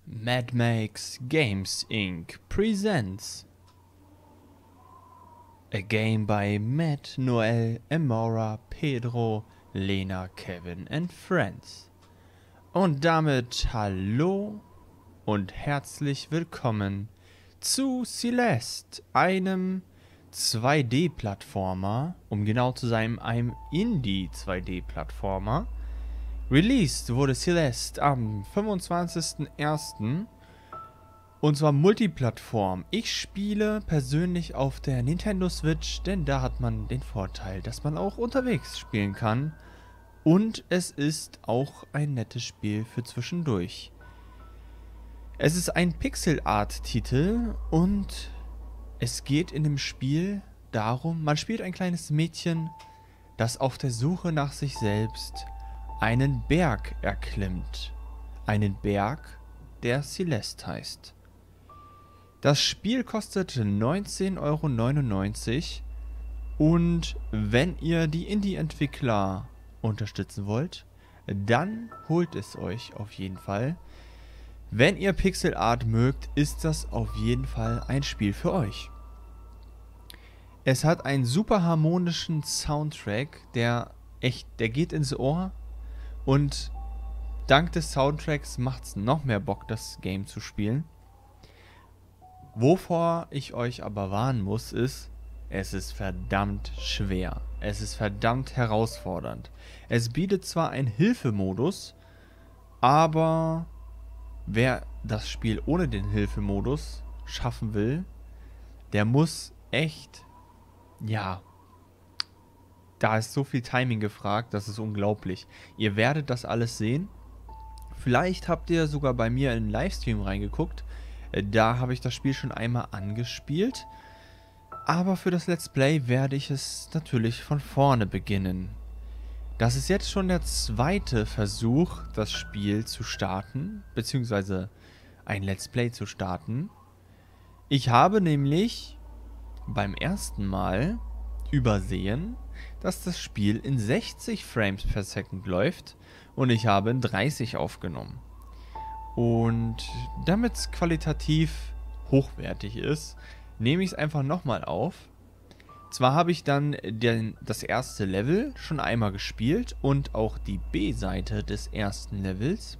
Mad Max Games Inc. presents a game by Matt, Noel, Amora, Pedro, Lena, Kevin and Friends. Und damit hallo und herzlich willkommen zu Celeste, einem 2D-Plattformer, um genau zu sein, einem Indie-2D-Plattformer. Released wurde Celeste am 25.01. und zwar Multiplattform. Ich spiele persönlich auf der Nintendo Switch, denn da hat man den Vorteil, dass man auch unterwegs spielen kann. Und es ist auch ein nettes Spiel für zwischendurch. Es ist ein Pixel-Art-Titel und es geht in dem Spiel darum, man spielt ein kleines Mädchen, das auf der Suche nach sich selbst einen Berg erklimmt. Einen Berg, der Celeste heißt. Das Spiel kostet 19,99 € und wenn ihr die Indie-Entwickler unterstützen wollt, dann holt es euch auf jeden Fall. Wenn ihr Pixel Art mögt, ist das auf jeden Fall ein Spiel für euch. Es hat einen super harmonischen Soundtrack, der geht ins Ohr. Und dank des Soundtracks macht es noch mehr Bock, das Game zu spielen. Wovor ich euch aber warnen muss, ist, es ist verdammt schwer. Es ist verdammt herausfordernd. Es bietet zwar einen Hilfemodus, aber wer das Spiel ohne den Hilfemodus schaffen will, der muss echt, ja, da ist so viel Timing gefragt, das ist unglaublich. Ihr werdet das alles sehen. Vielleicht habt ihr sogar bei mir in den Livestream reingeguckt. Da habe ich das Spiel schon einmal angespielt. Aber für das Let's Play werde ich es natürlich von vorne beginnen. Das ist jetzt schon der zweite Versuch, das Spiel zu starten, beziehungsweise ein Let's Play zu starten. Ich habe nämlich beim ersten Mal übersehen, dass das Spiel in 60 Frames per Second läuft und ich habe in 30 aufgenommen. Und damit es qualitativ hochwertig ist, nehme ich es einfach nochmal auf. Zwar habe ich dann das erste Level schon einmal gespielt und auch die B-Seite des ersten Levels,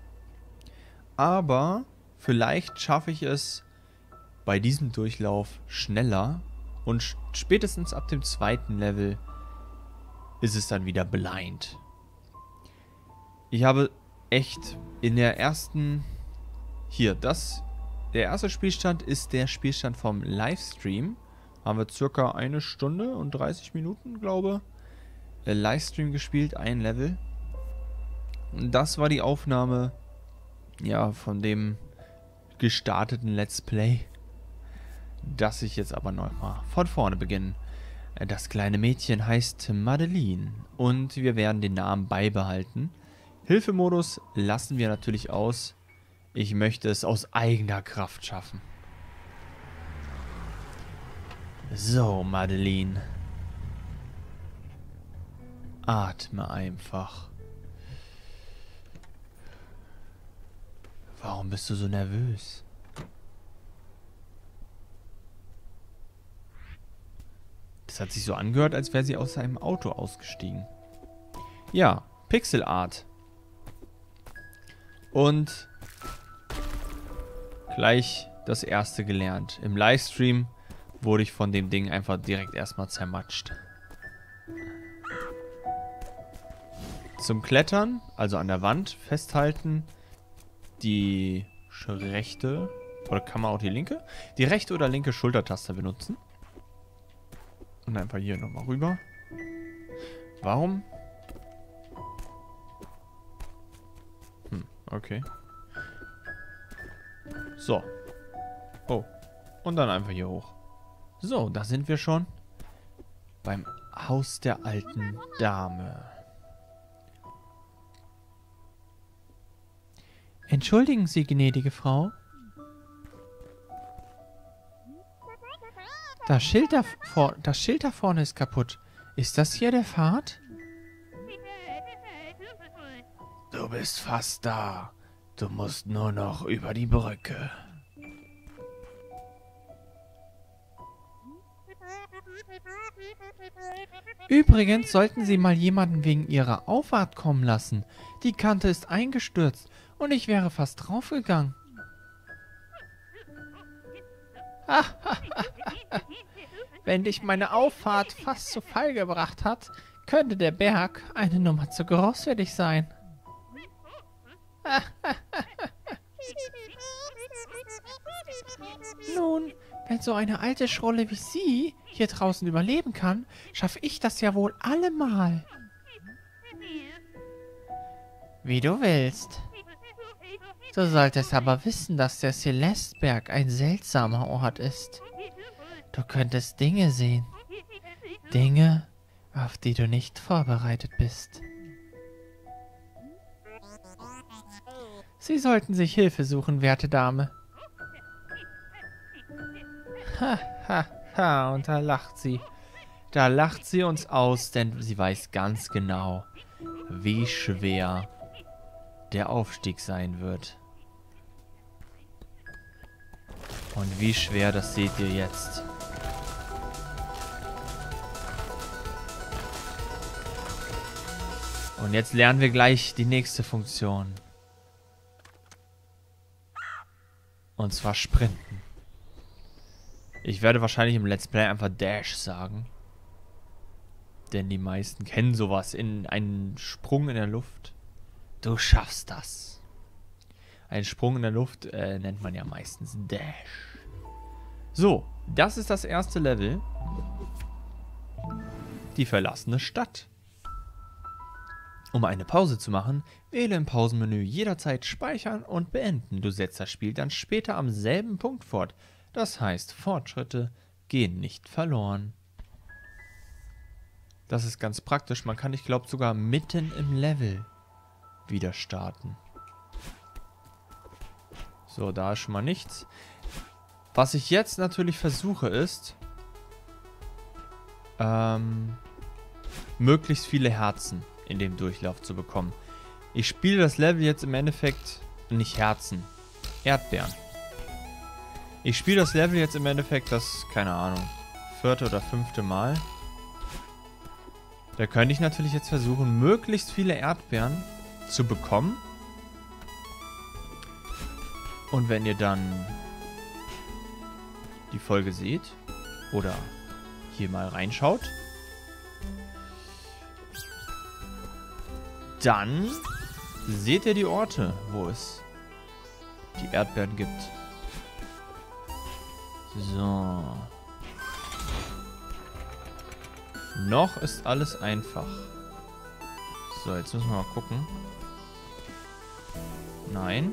aber vielleicht schaffe ich es bei diesem Durchlauf schneller. Und spätestens ab dem zweiten Level ist es dann wieder blind. Ich habe echt in der ersten... Der erste Spielstand ist der Spielstand vom Livestream. Haben wir circa 1 Stunde und 30 Minuten, glaube ich. Livestream gespielt, ein Level. Und das war die Aufnahme, ja, von dem gestarteten Let's Play. Das ich jetzt aber nochmal von vorne beginne. Das kleine Mädchen heißt Madeline und wir werden den Namen beibehalten. Hilfemodus lassen wir natürlich aus. Ich möchte es aus eigener Kraft schaffen. So, Madeline. Atme einfach. Warum bist du so nervös? Das hat sich so angehört, als wäre sie aus einem Auto ausgestiegen. Ja, Pixel Art. Und gleich das erste gelernt. Im Livestream wurde ich von dem Ding einfach direkt erstmal zermatscht. Zum Klettern, also an der Wand festhalten, die rechte, oder kann man auch die linke? Die rechte oder linke Schultertaste benutzen. Und einfach hier nochmal rüber. Warum? Okay. So. Oh. Und dann einfach hier hoch. So, da sind wir schon. Beim Haus der alten Dame. Entschuldigen Sie, gnädige Frau. Das Schild da vorne ist kaputt. Ist das hier der Pfad? Du bist fast da. Du musst nur noch über die Brücke. Übrigens sollten Sie mal jemanden wegen Ihrer Auffahrt kommen lassen. Die Kante ist eingestürzt und ich wäre fast draufgegangen. Wenn dich meine Auffahrt fast zu Fall gebracht hat, könnte der Berg eine Nummer zu groß für dich sein. Nun, wenn so eine alte Schrulle wie Sie hier draußen überleben kann, schaffe ich das ja wohl allemal. Wie du willst. Du solltest aber wissen, dass der Celesteberg ein seltsamer Ort ist. Du könntest Dinge sehen. Dinge, auf die du nicht vorbereitet bist. Sie sollten sich Hilfe suchen, werte Dame. Ha, ha, ha, und da lacht sie. Da lacht sie uns aus, denn sie weiß ganz genau, wie schwer der Aufstieg sein wird. Und wie schwer, das seht ihr jetzt. Und jetzt lernen wir gleich die nächste Funktion. Und zwar Sprinten. Ich werde wahrscheinlich im Let's Play einfach Dash sagen. Denn die meisten kennen sowas. In einen Sprung in der Luft. Du schaffst das. Ein Sprung in der Luft nennt man ja meistens Dash. So, das ist das erste Level. Die verlassene Stadt. Um eine Pause zu machen, wähle im Pausenmenü jederzeit Speichern und Beenden. Du setzt das Spiel dann später am selben Punkt fort. Das heißt, Fortschritte gehen nicht verloren. Das ist ganz praktisch. Man kann, ich glaube, sogar mitten im Level wieder starten. So, da ist schon mal nichts. Was ich jetzt natürlich versuche ist, möglichst viele Herzen in dem Durchlauf zu bekommen. Ich spiele das Level jetzt im Endeffekt nicht Herzen, Erdbeeren. Ich spiele das Level jetzt im Endeffekt das, keine Ahnung, 4. oder 5. Mal. Da könnte ich natürlich jetzt versuchen, möglichst viele Erdbeeren zu bekommen. Und wenn ihr dann die Folge seht oder hier mal reinschaut, dann seht ihr die Orte, wo es die Erdbeeren gibt. So. Noch ist alles einfach. So, jetzt müssen wir mal gucken. Nein.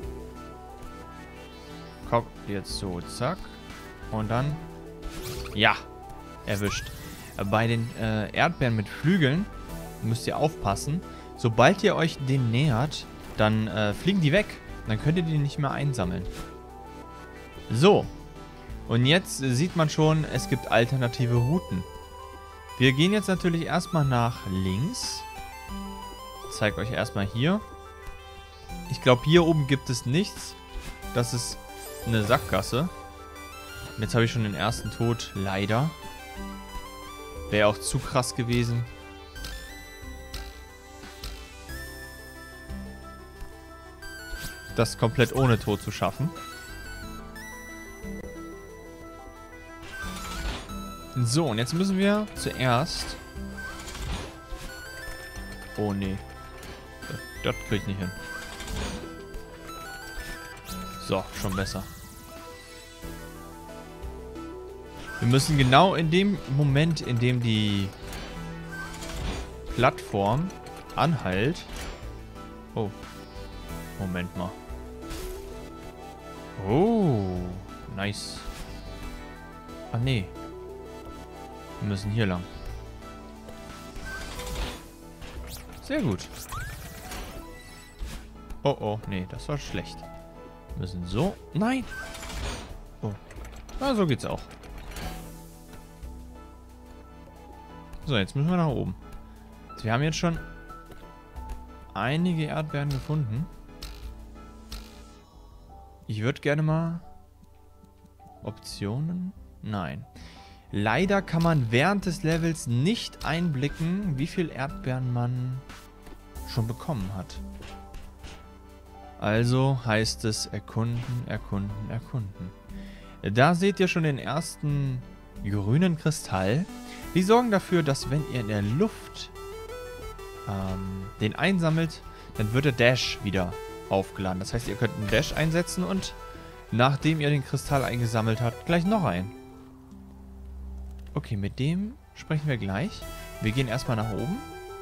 Komm, jetzt so, zack. Und dann... Ja, erwischt. Bei den Erdbeeren mit Flügeln müsst ihr aufpassen. Sobald ihr euch denen nähert, dann fliegen die weg. Dann könnt ihr die nicht mehr einsammeln. So. Und jetzt sieht man schon, es gibt alternative Routen. Wir gehen jetzt natürlich erstmal nach links. Ich zeige euch erstmal hier. Ich glaube, hier oben gibt es nichts. Das ist eine Sackgasse. Und jetzt habe ich schon den ersten Tod. Leider. Wäre auch zu krass gewesen. Das komplett ohne Tod zu schaffen. So, und jetzt müssen wir zuerst... Oh, nee. Das krieg ich nicht hin. So, schon besser. Wir müssen genau in dem Moment, in dem die Plattform anhält... Oh. Moment mal. Oh. Nice. Ah, nee. Wir müssen hier lang. Sehr gut. Oh, oh. Nee, das war schlecht. Wir müssen so... Nein! Oh. Na, so geht's auch. So, jetzt müssen wir nach oben. Wir haben jetzt schon einige Erdbeeren gefunden. Ich würde gerne mal... Optionen? Nein. Leider kann man während des Levels nicht einblicken, wie viel Erdbeeren man schon bekommen hat. Also heißt es erkunden, erkunden, erkunden. Da seht ihr schon den ersten grünen Kristall. Die sorgen dafür, dass wenn ihr in der Luft den einsammelt, dann wird der Dash wieder aufgeladen. Das heißt, ihr könnt einen Dash einsetzen und nachdem ihr den Kristall eingesammelt habt, gleich noch einen. Okay, mit dem sprechen wir gleich. Wir gehen erstmal nach oben.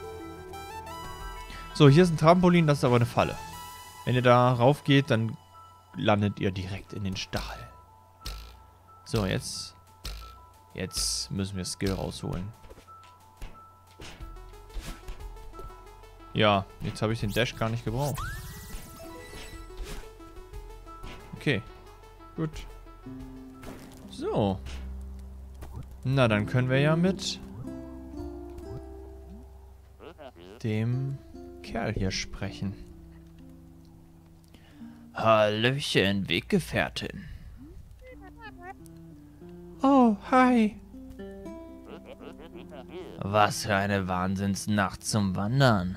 So, hier ist ein Trampolin, das ist aber eine Falle. Wenn ihr da rauf geht, dann landet ihr direkt in den Stachel. So, jetzt müssen wir Skill rausholen. Ja, jetzt habe ich den Dash gar nicht gebraucht. Okay, gut. So. Na, dann können wir ja mit dem Kerl hier sprechen. Hallöchen, Weggefährtin. Oh, hi. Was für eine Wahnsinnsnacht zum Wandern.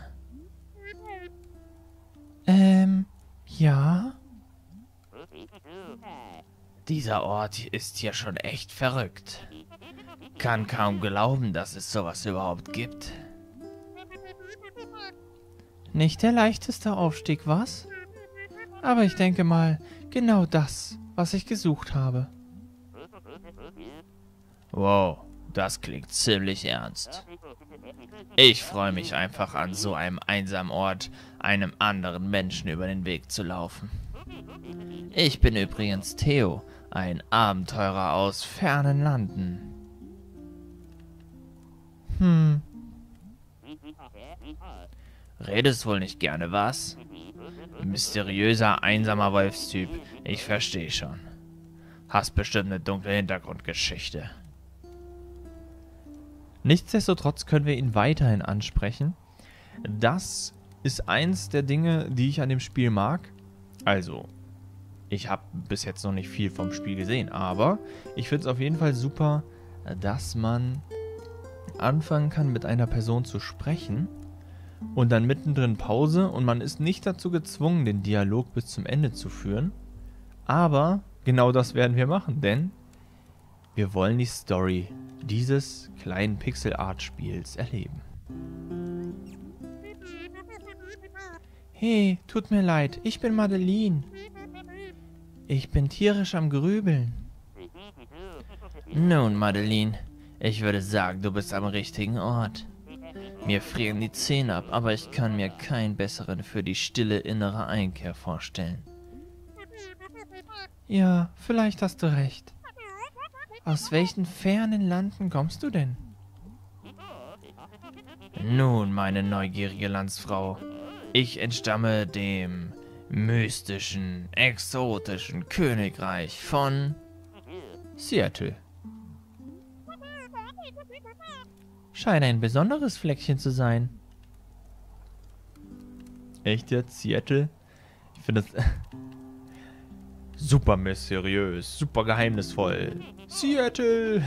Ja? Dieser Ort ist hier schon echt verrückt. Kann kaum glauben, dass es sowas überhaupt gibt. Nicht der leichteste Aufstieg, was? Aber ich denke mal, genau das, was ich gesucht habe. Wow, das klingt ziemlich ernst. Ich freue mich einfach an so einem einsamen Ort, einem anderen Menschen über den Weg zu laufen. Ich bin übrigens Theo, ein Abenteurer aus fernen Landen. Redest wohl nicht gerne, was? Mysteriöser, einsamer Wolfstyp. Ich verstehe schon. Hast bestimmt eine dunkle Hintergrundgeschichte. Nichtsdestotrotz können wir ihn weiterhin ansprechen. Das ist eins der Dinge, die ich an dem Spiel mag. Also, ich habe bis jetzt noch nicht viel vom Spiel gesehen, aber ich finde es auf jeden Fall super, dass man anfangen kann, mit einer Person zu sprechen und dann mittendrin Pause und man ist nicht dazu gezwungen, den Dialog bis zum Ende zu führen. Aber genau das werden wir machen, denn wir wollen die Story dieses kleinen Pixel-Art-Spiels erleben. Hey, tut mir leid, ich bin Madeline. Ich bin tierisch am Grübeln. Nun, Madeline, ich würde sagen, du bist am richtigen Ort. Mir frieren die Zähne ab, aber ich kann mir keinen besseren für die stille innere Einkehr vorstellen. Ja, vielleicht hast du recht. Aus welchen fernen Landen kommst du denn? Nun, meine neugierige Landsfrau, ich entstamme dem mystischen, exotischen Königreich von Seattle. Scheint ein besonderes Fleckchen zu sein. Echt jetzt? Seattle? Ich finde das super mysteriös, super geheimnisvoll. Seattle!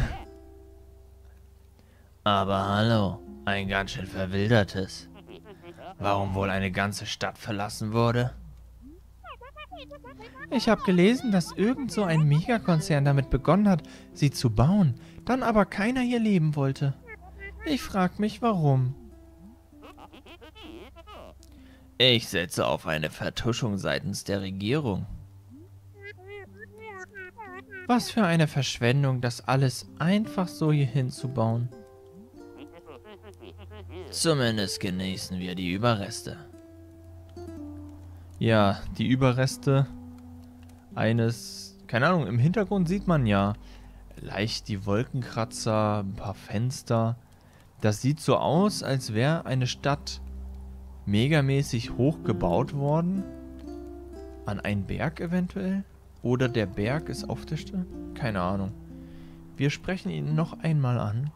Aber hallo, ein ganz schön verwildertes. Warum wohl eine ganze Stadt verlassen wurde? Ich habe gelesen, dass irgend so ein Megakonzern damit begonnen hat, sie zu bauen, dann aber keiner hier leben wollte. Ich frage mich, warum. Ich setze auf eine Vertuschung seitens der Regierung. Was für eine Verschwendung, das alles einfach so hier hinzubauen. Zumindest genießen wir die Überreste. Ja, die Überreste eines, keine Ahnung, im Hintergrund sieht man ja leicht die Wolkenkratzer, ein paar Fenster. Das sieht so aus, als wäre eine Stadt megamäßig hochgebaut worden. An einen Berg eventuell? Oder der Berg ist auf der Stadt? Keine Ahnung. Wir sprechen ihn noch einmal an.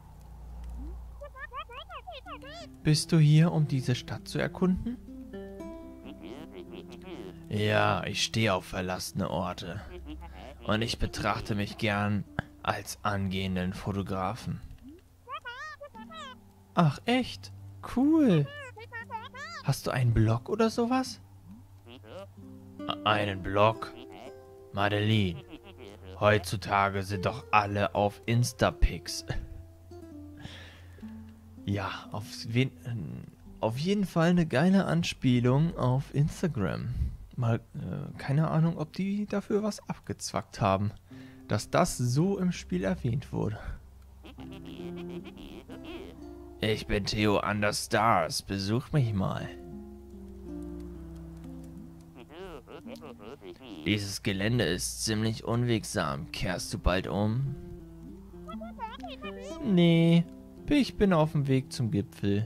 Bist du hier, um diese Stadt zu erkunden? Ja, ich stehe auf verlassene Orte. Und ich betrachte mich gern als angehenden Fotografen. Ach, echt? Cool. Hast du einen Blog oder sowas? Einen Blog? Madeline, heutzutage sind doch alle auf Instapics. Ja, auf jeden Fall eine geile Anspielung auf Instagram. Mal, keine Ahnung, ob die dafür was abgezwackt haben, dass das so im Spiel erwähnt wurde. Ich bin Theo Understars, besuch mich mal. Dieses Gelände ist ziemlich unwegsam. Kehrst du bald um? Nee, ich bin auf dem Weg zum Gipfel.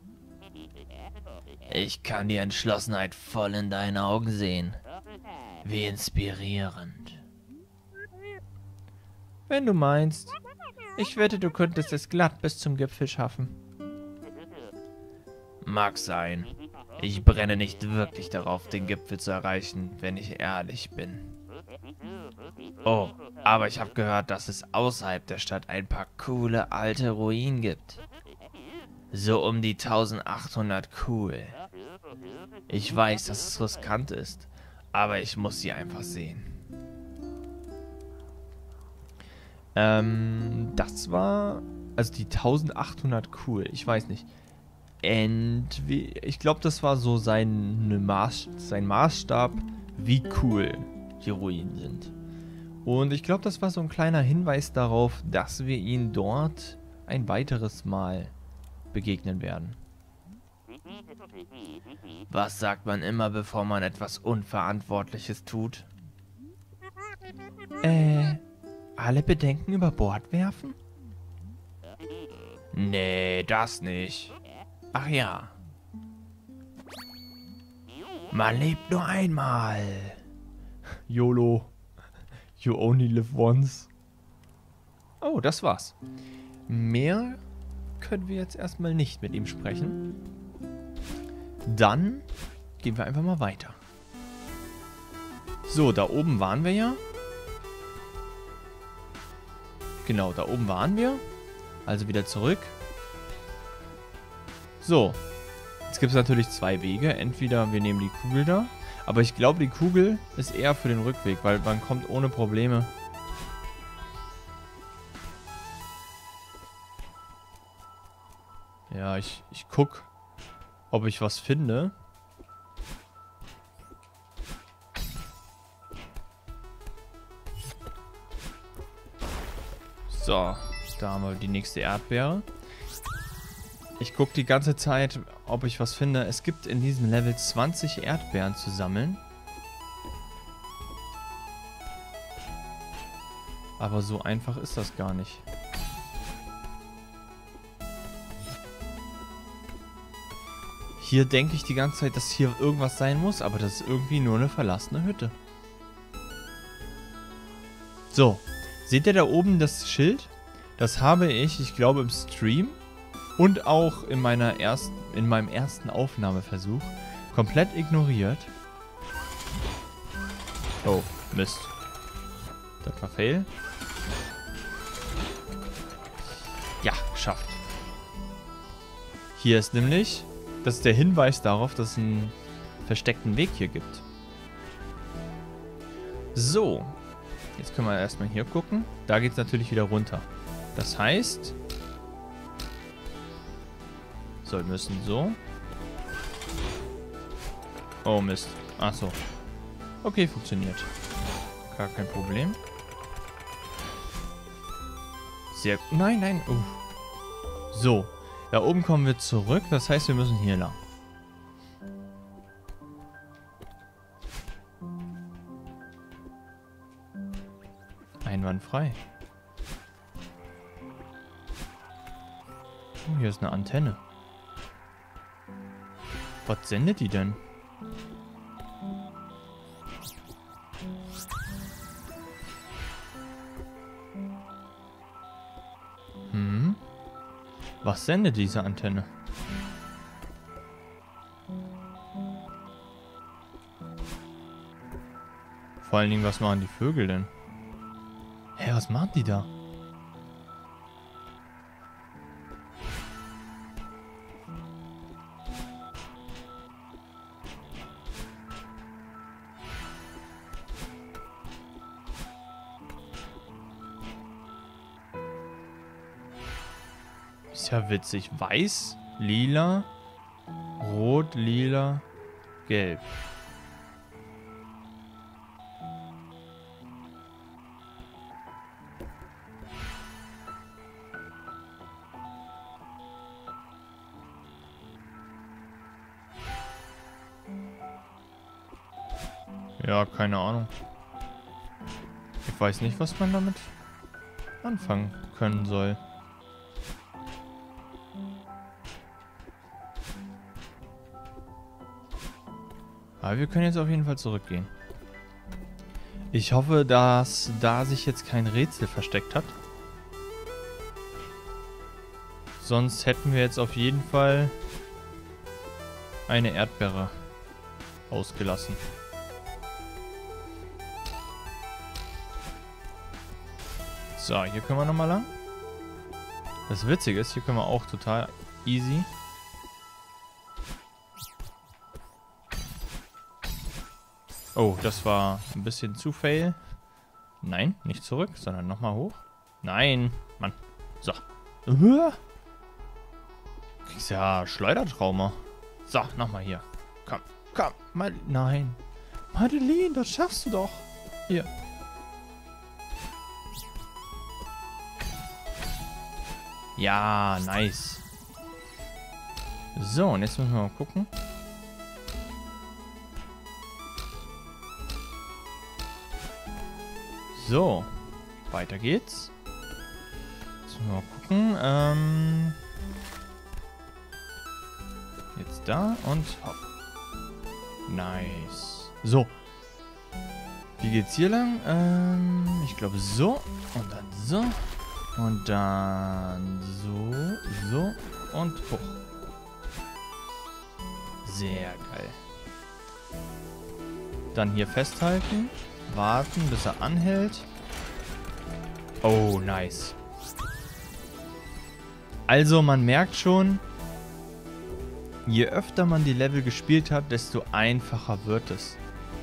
Ich kann die Entschlossenheit voll in deinen Augen sehen. Wie inspirierend. Wenn du meinst. Ich wette, du könntest es glatt bis zum Gipfel schaffen. Mag sein. Ich brenne nicht wirklich darauf, den Gipfel zu erreichen, wenn ich ehrlich bin. Oh, aber ich habe gehört, dass es außerhalb der Stadt ein paar coole alte Ruinen gibt. So um die 1800 cool. Ich weiß, dass es riskant ist, aber ich muss sie einfach sehen. Das war... Also die 1800 cool, ich weiß nicht. Ich glaube, das war so sein Maßstab, wie cool die Ruinen sind. Und ich glaube, das war so ein kleiner Hinweis darauf, dass wir ihn dort ein weiteres Mal begegnen werden. Was sagt man immer, bevor man etwas Unverantwortliches tut? Alle Bedenken über Bord werfen? Nee, das nicht. Ach ja. Man lebt nur einmal. YOLO. You only live once. Oh, das war's. Mehr können wir jetzt erstmal nicht mit ihm sprechen. Dann gehen wir einfach mal weiter. So, da oben waren wir ja. Genau, da oben waren wir. Also wieder zurück. So. Jetzt gibt es natürlich zwei Wege. Entweder wir nehmen die Kugel da. Aber ich glaube, die Kugel ist eher für den Rückweg, weil man kommt ohne Probleme. Ja, ich guck, ob ich was finde. So, da haben wir die nächste Erdbeere. Ich gucke die ganze Zeit, ob ich was finde. Es gibt in diesem Level 20 Erdbeeren zu sammeln. Aber so einfach ist das gar nicht. Hier denke ich die ganze Zeit, dass hier irgendwas sein muss, aber das ist irgendwie nur eine verlassene Hütte. So, seht ihr da oben das Schild? Das habe ich glaube im Stream und auch in meinem ersten Aufnahmeversuch komplett ignoriert. Oh, Mist. Das war Fail. Ja, geschafft. Hier ist nämlich... Das ist der Hinweis darauf, dass es einen versteckten Weg hier gibt. So. Jetzt können wir erstmal hier gucken. Da geht es natürlich wieder runter. Das heißt... So, wir müssen so. Oh, Mist. Ach so. Okay, funktioniert. Gar kein Problem. Sehr... Nein, nein. So. Da oben kommen wir zurück. Das heißt, wir müssen hier lang. Einwandfrei. Oh, hier ist eine Antenne. Was sendet die denn? Was sendet diese Antenne? Vor allen Dingen, was machen die Vögel denn? Hä, was machen die da? Ist ja witzig. Weiß, lila, rot, lila, gelb. Ja, keine Ahnung. Ich weiß nicht, was man damit anfangen können soll. Aber wir können jetzt auf jeden Fall zurückgehen. Ich hoffe, dass da sich jetzt kein Rätsel versteckt hat. Sonst hätten wir jetzt auf jeden Fall eine Erdbeere ausgelassen. So, hier können wir nochmal lang. Das Witzige ist, hier können wir auch total easy. Oh, das war ein bisschen zu fail. Nein, nicht zurück, sondern nochmal hoch. Nein, Mann. So. Kriegst ja Schleudertrauma. So, nochmal hier. Komm, komm. Nein. Madeline, das schaffst du doch. Hier. Ja, nice. So, und jetzt müssen wir mal gucken. So, weiter geht's. Jetzt müssen wir mal gucken. Jetzt da und hopp. Nice. So. Wie geht's hier lang? Ich glaube so. Und dann so. Und dann so und hoch. Sehr geil. Dann hier festhalten. Warten, bis er anhält. Oh, nice. Also, man merkt schon, je öfter man die Level gespielt hat, desto einfacher wird es.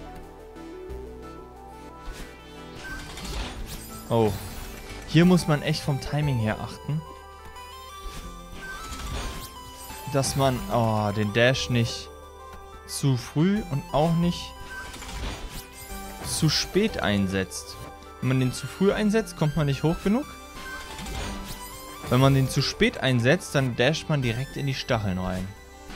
Oh. Hier muss man echt vom Timing her achten. Dass man den Dash nicht zu früh und auch nicht zu spät einsetzt. Wenn man den zu früh einsetzt, kommt man nicht hoch genug. Wenn man den zu spät einsetzt, dann dasht man direkt in die Stacheln rein.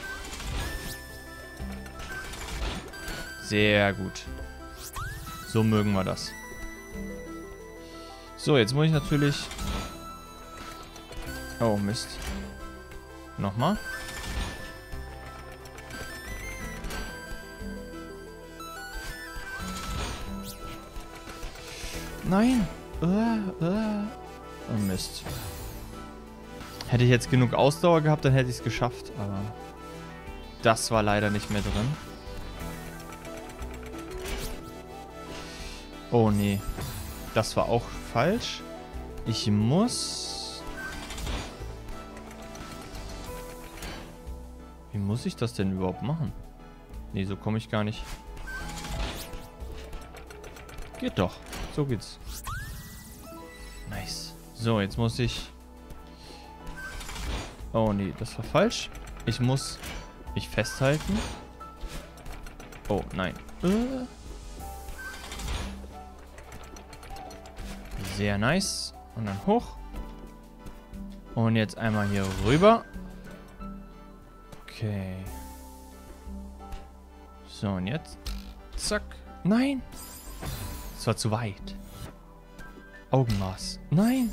Sehr gut. So mögen wir das. So, jetzt muss ich natürlich... Oh, Mist. Nochmal. Nein. Oh, Mist. Hätte ich jetzt genug Ausdauer gehabt, dann hätte ich es geschafft. Aber das war leider nicht mehr drin. Oh, nee. Das war auch falsch. Ich muss... Wie muss ich das denn überhaupt machen? Nee, so komme ich gar nicht. Geht doch. So geht's. Nice. So, jetzt muss ich... Oh, nee, das war falsch. Ich muss mich festhalten. Oh, nein. Sehr nice. Und dann hoch. Und jetzt einmal hier rüber. Okay. So, und jetzt. Zack. Nein. Das war zu weit. Augenmaß. Nein.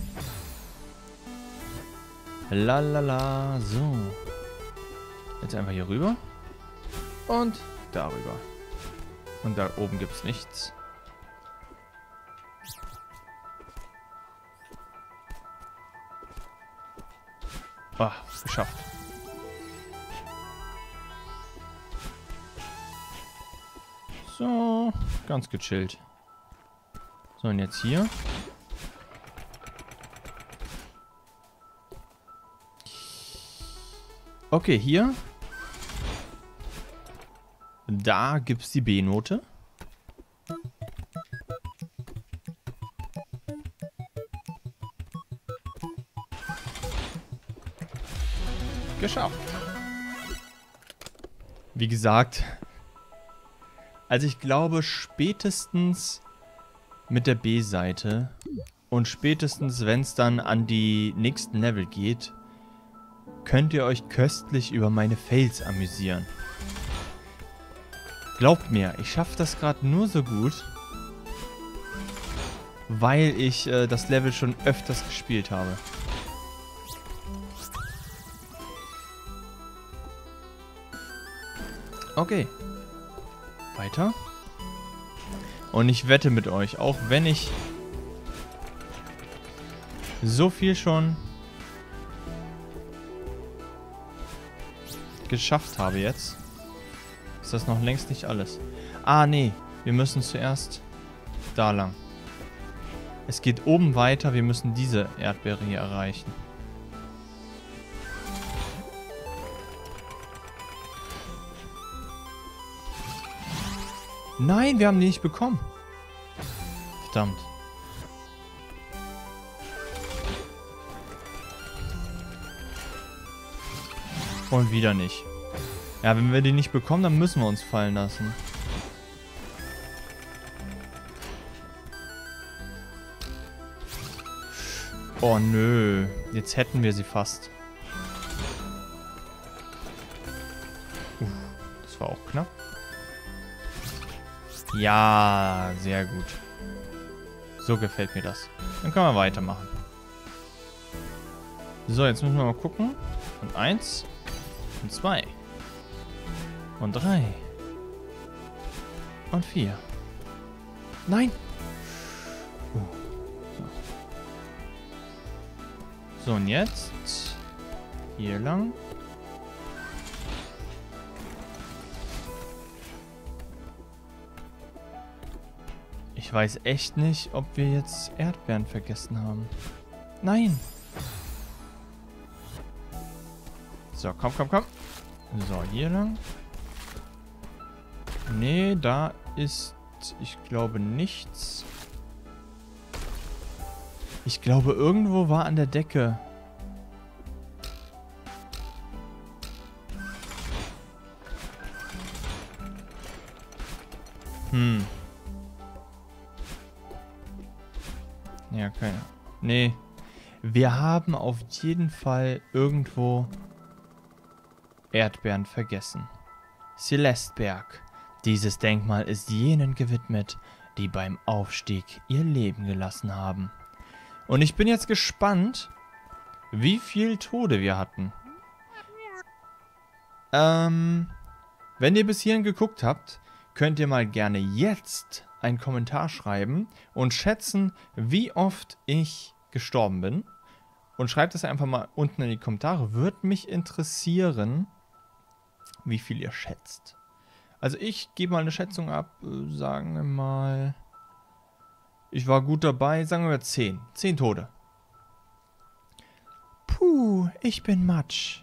Lalala. So. Jetzt einfach hier rüber. Und darüber. Und da oben gibt es nichts. Ah, geschafft. So, ganz gechillt. So, und jetzt hier. Okay, hier. Da gibt's die B-Note. Geschafft. Wie gesagt, also ich glaube spätestens mit der B-Seite und spätestens wenn es dann an die nächsten Level geht, könnt ihr euch köstlich über meine Fails amüsieren. Glaubt mir, ich schaffe das gerade nur so gut, weil ich das Level schon öfters gespielt habe. Okay. Weiter. Und ich wette mit euch, auch wenn ich so viel schon geschafft habe jetzt, ist das noch längst nicht alles. Ah, nee. Wir müssen zuerst da lang. Es geht oben weiter. Wir müssen diese Erdbeere hier erreichen. Nein, wir haben die nicht bekommen. Verdammt. Und wieder nicht. Ja, wenn wir die nicht bekommen, dann müssen wir uns fallen lassen. Oh nö. Jetzt hätten wir sie fast. Das war auch knapp. Ja, sehr gut. So gefällt mir das. Dann können wir weitermachen. So, jetzt müssen wir mal gucken. Und 1. Und 2. Und 3. Und 4. Nein! So, und jetzt hier lang. Ich weiß echt nicht, ob wir jetzt Erdbeeren vergessen haben. Nein! So, komm, komm, komm. So, hier lang. Nee, da ist, ich glaube, nichts. Ich glaube, irgendwo war an der Decke. Ja, keine. Nee. Wir haben auf jeden Fall irgendwo Erdbeeren vergessen. Celesteberg. Dieses Denkmal ist jenen gewidmet, die beim Aufstieg ihr Leben gelassen haben. Und ich bin jetzt gespannt, wie viel Tode wir hatten. Wenn ihr bis hierhin geguckt habt, könnt ihr mal gerne jetzt einen Kommentar schreiben und schätzen, wie oft ich gestorben bin. Und schreibt es einfach mal unten in die Kommentare. Würde mich interessieren, wie viel ihr schätzt. Also ich gebe mal eine Schätzung ab, sagen wir mal, ich war gut dabei, sagen wir 10. 10 Tote. Puh, ich bin Matsch.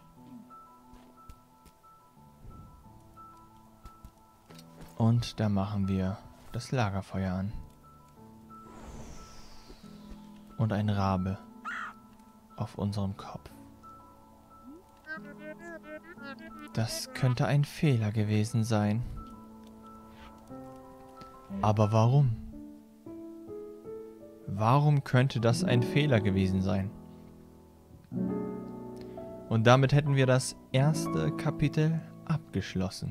Und da machen wir das Lagerfeuer an. Und ein Rabe auf unserem Kopf. Das könnte ein Fehler gewesen sein. Aber warum? Warum könnte das ein Fehler gewesen sein? Und damit hätten wir das erste Kapitel abgeschlossen.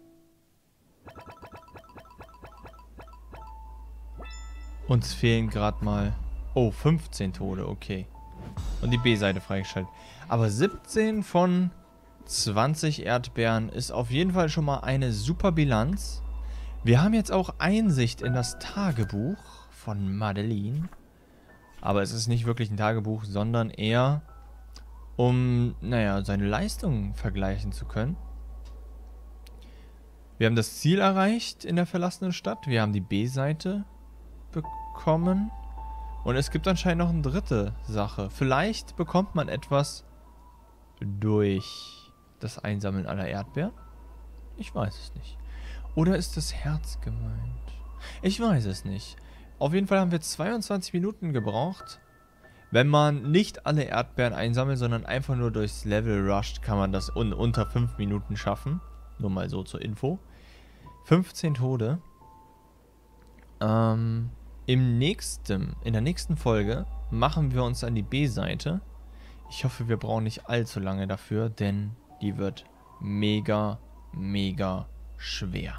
Uns fehlen gerade mal... Oh, 15 Tode, okay. Und die B-Seite freigeschaltet. Aber 17 von 20 Erdbeeren ist auf jeden Fall schon mal eine super Bilanz. Wir haben jetzt auch Einsicht in das Tagebuch von Madeline. Aber es ist nicht wirklich ein Tagebuch, sondern eher, um, naja, seine Leistungen vergleichen zu können. Wir haben das Ziel erreicht in der verlassenen Stadt. Wir haben die B-Seite bekommen. bekommen. Und es gibt anscheinend noch eine dritte Sache. Vielleicht bekommt man etwas durch das Einsammeln aller Erdbeeren. Ich weiß es nicht. Oder ist das Herz gemeint? Ich weiß es nicht. Auf jeden Fall haben wir 22 Minuten gebraucht. Wenn man nicht alle Erdbeeren einsammelt, sondern einfach nur durchs Level rusht, kann man das unter 5 Minuten schaffen. Nur mal so zur Info. 15 Tode. In der nächsten Folge machen wir uns an die B-Seite. Ich hoffe, wir brauchen nicht allzu lange dafür, denn die wird mega, mega schwer.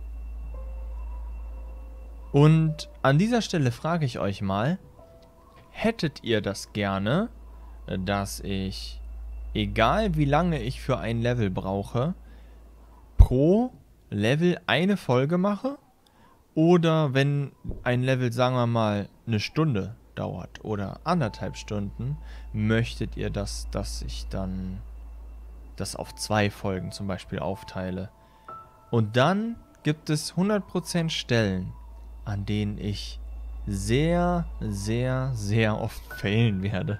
Und an dieser Stelle frage ich euch mal, hättet ihr das gerne, dass ich, egal wie lange ich für ein Level brauche, pro Level eine Folge mache? Oder wenn ein Level, sagen wir mal, eine Stunde dauert oder 1,5 Stunden, möchtet ihr, dass ich dann das auf 2 Folgen zum Beispiel aufteile? Und dann gibt es 100% Stellen, an denen ich sehr, sehr, sehr oft failen werde.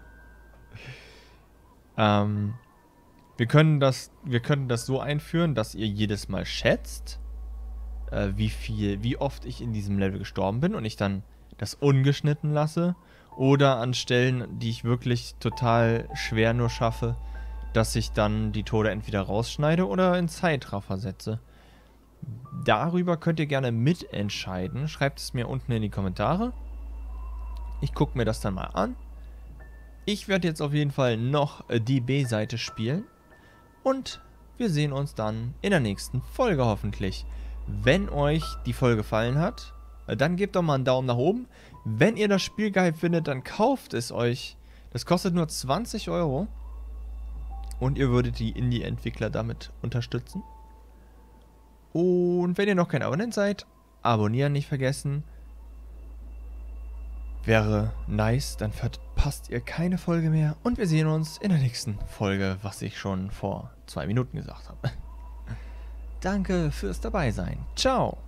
Wir können das so einführen, dass ihr jedes Mal schätzt, wie oft ich in diesem Level gestorben bin und ich dann das ungeschnitten lasse. Oder an Stellen, die ich wirklich total schwer nur schaffe, dass ich dann die Tode entweder rausschneide oder in Zeitraffer setze. Darüber könnt ihr gerne mitentscheiden. Schreibt es mir unten in die Kommentare. Ich gucke mir das dann mal an. Ich werde jetzt auf jeden Fall noch die B-Seite spielen. Und wir sehen uns dann in der nächsten Folge hoffentlich. Wenn euch die Folge gefallen hat, dann gebt doch mal einen Daumen nach oben. Wenn ihr das Spiel geil findet, dann kauft es euch. Das kostet nur 20 €. Und ihr würdet die Indie-Entwickler damit unterstützen. Und wenn ihr noch kein Abonnent seid, abonnieren nicht vergessen. Wäre nice, dann verpasst ihr keine Folge mehr. Und wir sehen uns in der nächsten Folge, was ich schon vor 2 Minuten gesagt habe. Danke fürs Dabeisein. Ciao.